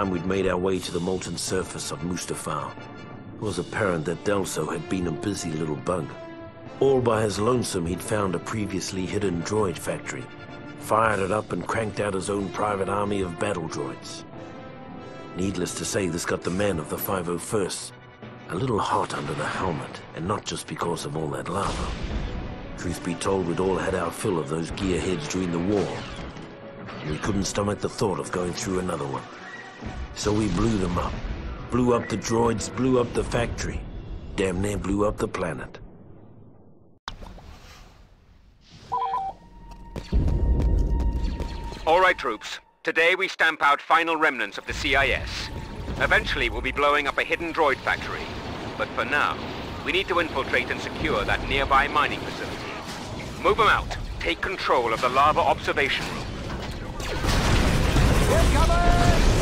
time we'd made our way to the molten surface of Mustafar, it was apparent that Delso had been a busy little bug. All by his lonesome, he'd found a previously hidden droid factory, fired it up and cranked out his own private army of battle droids. Needless to say, this got the men of the 501st a little hot under the helmet, and not just because of all that lava. Truth be told, we'd all had our fill of those gearheads during the war, and we couldn't stomach the thought of going through another one. So we blew them up. Blew up the droids, blew up the factory. Damn near blew up the planet. All right, troops. Today we stamp out final remnants of the CIS. Eventually we'll be blowing up a hidden droid factory. But for now, we need to infiltrate and secure that nearby mining facility. Move them out. Take control of the lava observation room. Incoming!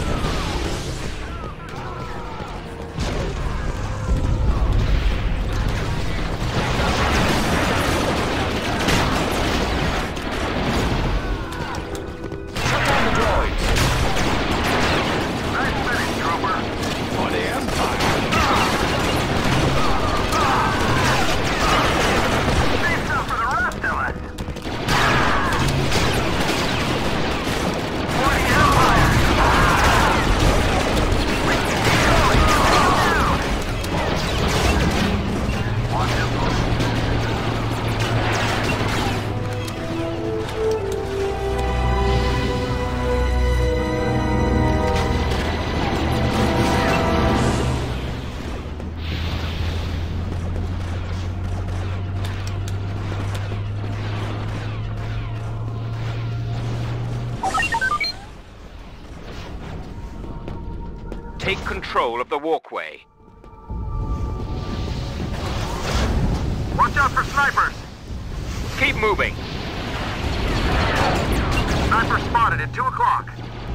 Take control of the walkway. Watch out for snipers! Keep moving. Sniper spotted at 2 o'clock.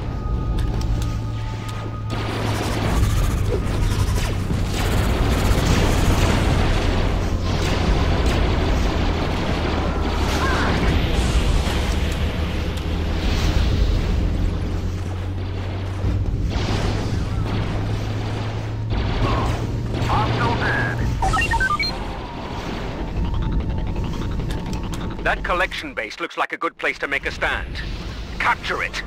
That collection base looks like a good place to make a stand. Capture it!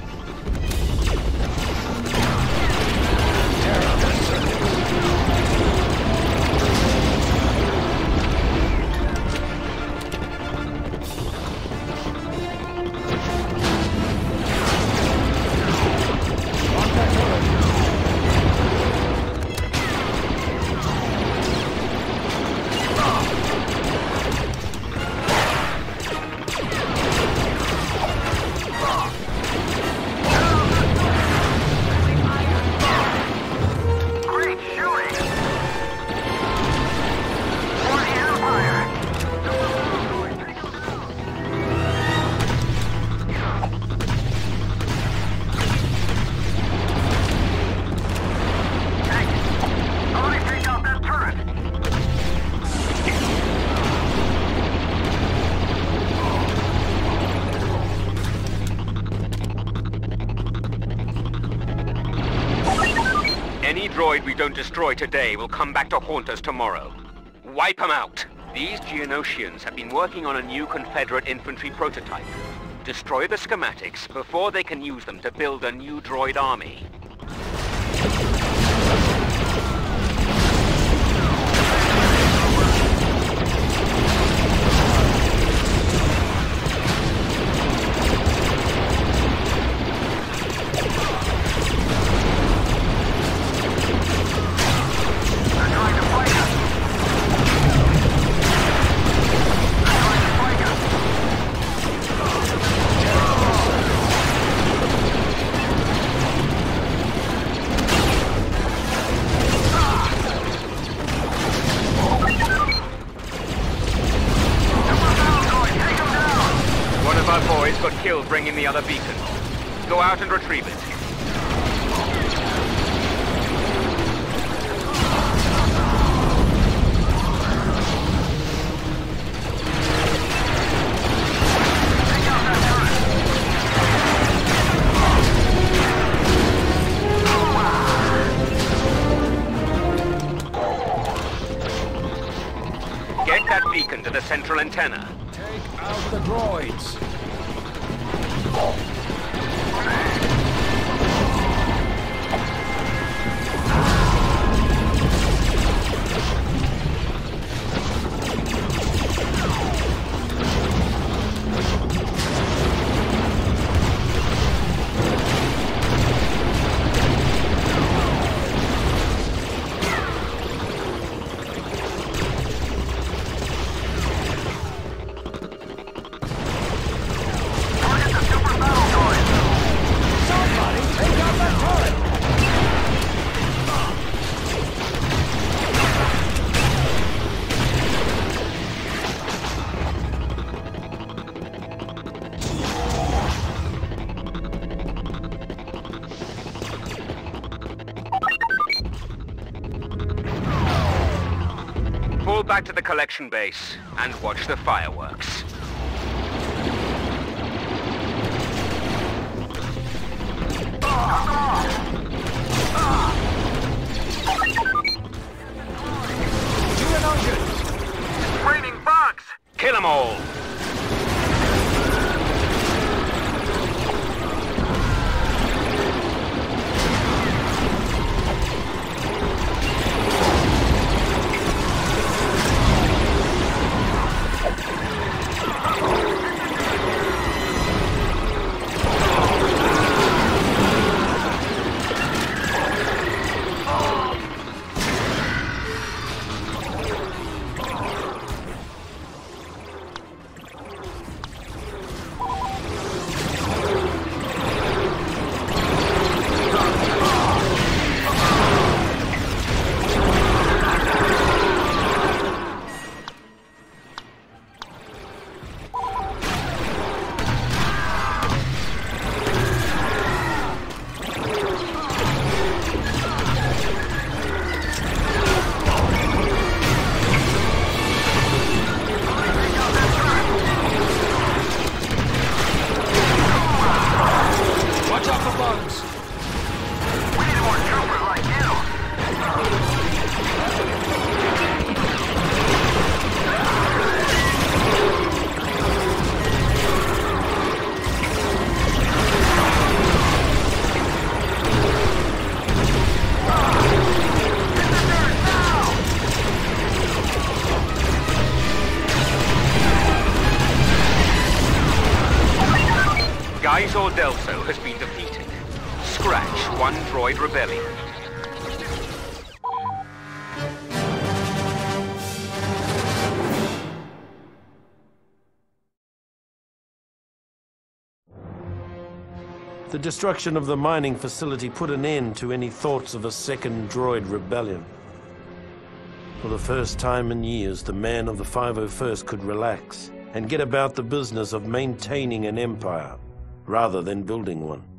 Any droid we don't destroy today will come back to haunt us tomorrow. Wipe them out! These Geonosians have been working on a new Confederate infantry prototype. Destroy the schematics before they can use them to build a new droid army. Got killed bringing the other beacon. Go out and retrieve it. that beacon to the central antenna. Take out the droids. Pull back to the collection base and watch the fireworks. It's raining bugs! Kill them all! Geisor Delso has been defeated. Scratch one droid rebellion. The destruction of the mining facility put an end to any thoughts of a second droid rebellion. For the first time in years, the man of the 501st could relax and get about the business of maintaining an empire, rather than building one.